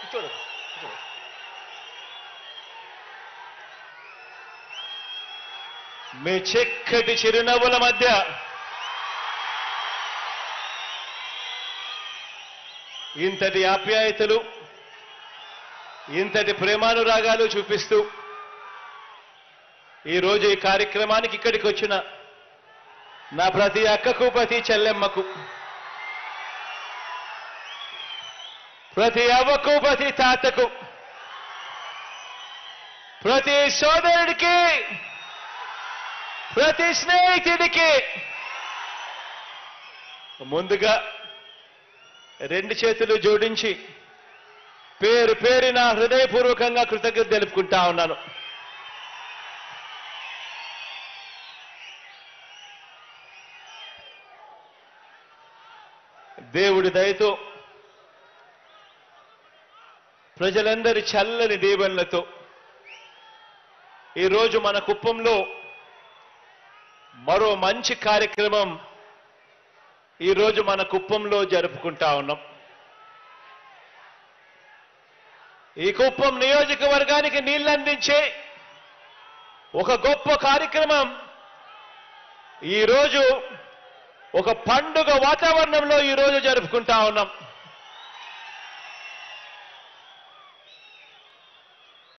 కూర్చోడు. మీ చిక్కటి చిరునవ్వుల మధ్య ఇంతటి ఆప్యాయతలు, ఇంతటి ప్రేమానురాగాలు చూపిస్తూ ఈరోజు ఈ కార్యక్రమానికి ఇక్కడికి వచ్చిన నా ప్రతి అక్కకు, ప్రతి చెల్లెమ్మకు, ప్రతి అవ్వకు, ప్రతి తాతకు, ప్రతి సోదరుడికి, ప్రతి స్నేహితుడికి ముందుగా రెండు చేతులు జోడించి పేరు పేరున హృదయపూర్వకంగా కృతజ్ఞత తెలుపుకుంటా ఉన్నాను. దేవుడి దయతో, ప్రజలందరి చల్లని దీవెనలతో ఈరోజు మన కుప్పంలో మరో మంచి కార్యక్రమం ఈరోజు మన కుప్పంలో జరుపుకుంటా ఉన్నాం. ఈ కుప్పం నియోజకవర్గానికి నీళ్లందించే ఒక గొప్ప కార్యక్రమం ఈరోజు ఒక పండుగ వాతావరణంలో ఈరోజు జరుపుకుంటా ఉన్నాం.